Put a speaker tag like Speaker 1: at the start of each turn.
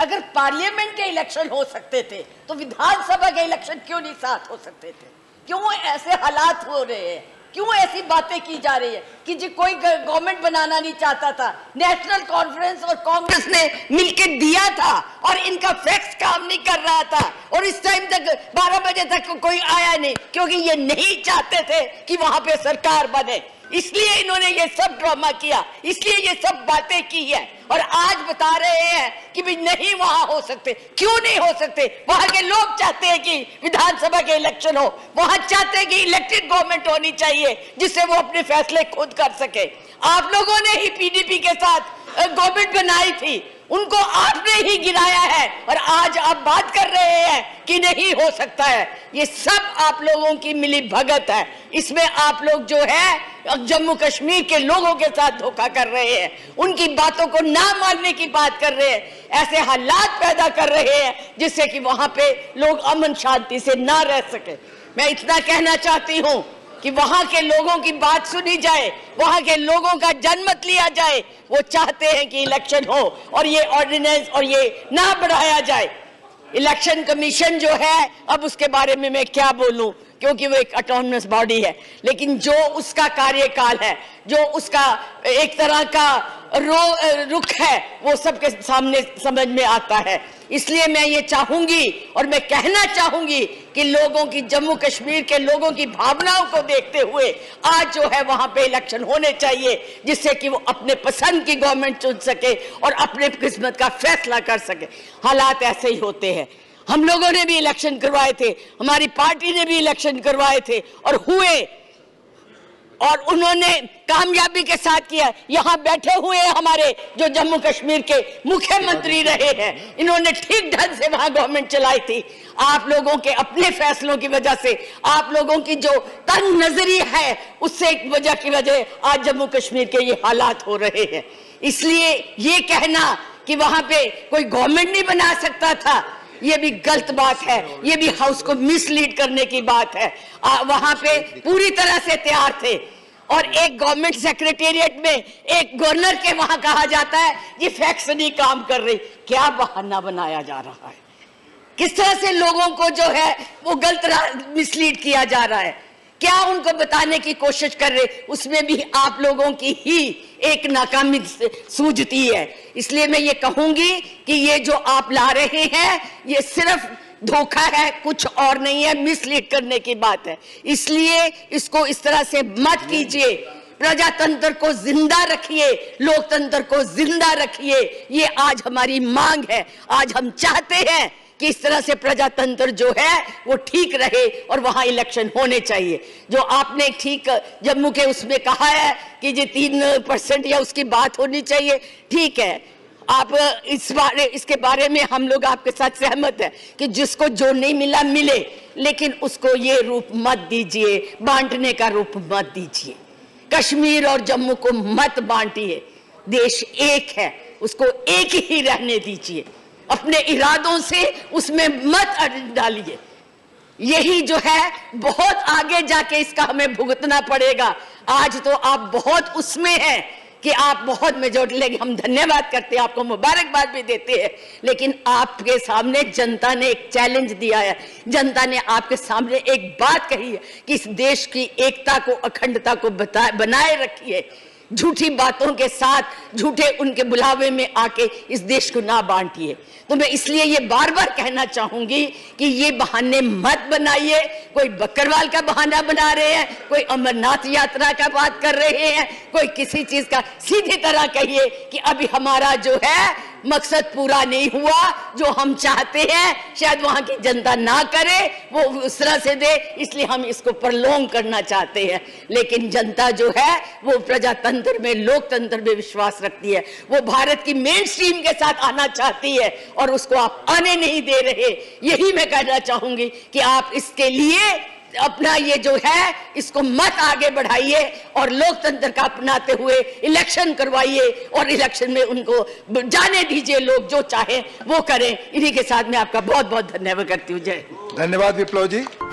Speaker 1: अगर पार्लियामेंट के इलेक्शन हो सकते थे तो विधानसभा के इलेक्शन क्यों नहीं साथ हो सकते थे? क्यों ऐसे हालात हो रहे हैं? क्यों ऐसी बातें की जा रही है कि जी कोई गवर्नमेंट बनाना नहीं चाहता था? नेशनल कॉन्फ्रेंस और कांग्रेस ने मिलकर दिया था और इनका फैक्स काम नहीं कर रहा था, और इस टाइम तक 12 बजे तक कोई आया नहीं, क्योंकि ये नहीं चाहते थे कि वहां पे सरकार बने। इसलिए इन्होंने ये सब ड्रामा किया, इसलिए ये सब बातें की है, और आज बता रहे हैं कि भी नहीं वहां हो सकते। क्यों नहीं हो सकते? वहां के लोग चाहते हैं कि विधानसभा के इलेक्शन हो, वहां चाहते हैं कि इलेक्टेड गवर्नमेंट होनी चाहिए जिससे वो अपने फैसले खुद कर सके। आप लोगों ने ही पीडीपी के साथ गवर्नमेंट बनाई थी, उनको आपने ही गिराया है, और आज आप बात कर रहे हैं कि नहीं हो सकता है। ये सब आप लोगों की मिली भगत है। इसमें आप लोग जो है जम्मू कश्मीर के लोगों के साथ धोखा कर रहे हैं, उनकी बातों को ना मानने की बात कर रहे हैं, ऐसे हालात पैदा कर रहे हैं जिससे कि वहां पे लोग अमन शांति से ना रह सके। मैं इतना कहना चाहती हूं कि वहां के लोगों की बात सुनी जाए, वहां के लोगों का जनमत लिया जाए। वो चाहते हैं कि इलेक्शन हो और ये ऑर्डिनेंस और ये ना बढ़ाया जाए। इलेक्शन कमीशन जो है, अब उसके बारे में मैं क्या बोलूं, क्योंकि वो एक ऑटोनमस बॉडी है, लेकिन जो उसका कार्यकाल है, जो उसका एक तरह का रुख है, वो सबके सामने समझ में आता है। इसलिए मैं ये चाहूंगी और मैं कहना चाहूंगी कि लोगों की, जम्मू कश्मीर के लोगों की भावनाओं को देखते हुए आज जो है वहां पे इलेक्शन होने चाहिए, जिससे कि वो अपने पसंद की गवर्नमेंट चुन सके और अपने किस्मत का फैसला कर सके। हालात ऐसे ही होते हैं। हम लोगों ने भी इलेक्शन करवाए थे, हमारी पार्टी ने भी इलेक्शन करवाए थे और हुए, और उन्होंने कामयाबी के साथ किया। यहाँ बैठे हुए हमारे जो जम्मू कश्मीर के मुख्यमंत्री रहे हैं, इन्होंने ठीक ढंग से वहां गवर्नमेंट चलाई थी। आप लोगों के अपने फैसलों की वजह से, आप लोगों की जो तंग नजरी है, उससे वजह की वजह आज जम्मू कश्मीर के ये हालात हो रहे हैं। इसलिए ये कहना कि वहां पे कोई गवर्नमेंट नहीं बना सकता था, ये भी गलत बात है, ये भी हाउस को मिसलीड करने की बात है। वहां पे पूरी तरह से तैयार थे, और एक गवर्नमेंट सेक्रेटेरिएट में एक गवर्नर के वहां कहा जाता है ये फैक्स नहीं काम कर रही। क्या बहाना बनाया जा रहा है? किस तरह से लोगों को जो है वो गलत मिसलीड किया जा रहा है? क्या उनको बताने की कोशिश कर रहे? उसमें भी आप लोगों की ही एक नाकामी सूझती है। इसलिए मैं ये कहूंगी कि ये जो आप ला रहे हैं ये सिर्फ धोखा है, कुछ और नहीं है, मिसलीड करने की बात है। इसलिए इसको इस तरह से मत कीजिए। प्रजातंत्र को जिंदा रखिए, लोकतंत्र को जिंदा रखिए, ये आज हमारी मांग है। आज हम चाहते हैं कि इस तरह से प्रजातंत्र जो है वो ठीक रहे और वहां इलेक्शन होने चाहिए। जो आपने ठीक जम्मू के उसमें कहा है कि जी 3% या उसकी बात होनी चाहिए, ठीक है, आप इसके बारे में हम लोग आपके साथ सहमत है कि जिसको जो नहीं मिला मिले, लेकिन उसको ये रूप मत दीजिए, बांटने का रूप मत दीजिए। कश्मीर और जम्मू को मत बांटिए, देश एक है, उसको एक ही रहने दीजिए। अपने इरादों से उसमें मत डालिए। यही जो है बहुत आगे जाके इसका हमें भुगतना पड़ेगा। आज तो आप बहुत उसमें हैं कि आप बहुत मेजॉरिटी लेंगे, हम धन्यवाद करते हैं, आपको मुबारकबाद भी देते हैं, लेकिन आपके सामने जनता ने एक चैलेंज दिया है। जनता ने आपके सामने एक बात कही है कि इस देश की एकता को, अखंडता को बनाए रखिए। झूठी बातों के साथ, झूठे उनके बुलावे में आके इस देश को ना बांटिए। तो मैं इसलिए ये बार बार कहना चाहूंगी कि ये बहाने मत बनाइए। कोई बकरवाल का बहाना बना रहे हैं, कोई अमरनाथ यात्रा का बात कर रहे हैं, कोई किसी चीज का। सीधी तरह कहिए कि अभी हमारा जो है मकसद पूरा नहीं हुआ, जो हम चाहते हैं शायद वहां की जनता ना करे, वो उस तरह से दे, इसलिए हम इसको प्रलोंग करना चाहते हैं। लेकिन जनता जो है वो प्रजातंत्र में, लोकतंत्र में विश्वास रखती है, वो भारत की मेन स्ट्रीम के साथ आना चाहती है और उसको आप आने नहीं दे रहे। यही मैं कहना चाहूंगी कि आप इसके लिए अपना ये जो है इसको मत आगे बढ़ाइए और लोकतंत्र का अपनाते हुए इलेक्शन करवाइए और इलेक्शन में उनको जाने दीजिए, लोग जो चाहे वो करें। इन्हीं के साथ मैं आपका बहुत बहुत धन्यवाद करती हूँ। जय।
Speaker 2: धन्यवाद विप्लव जी।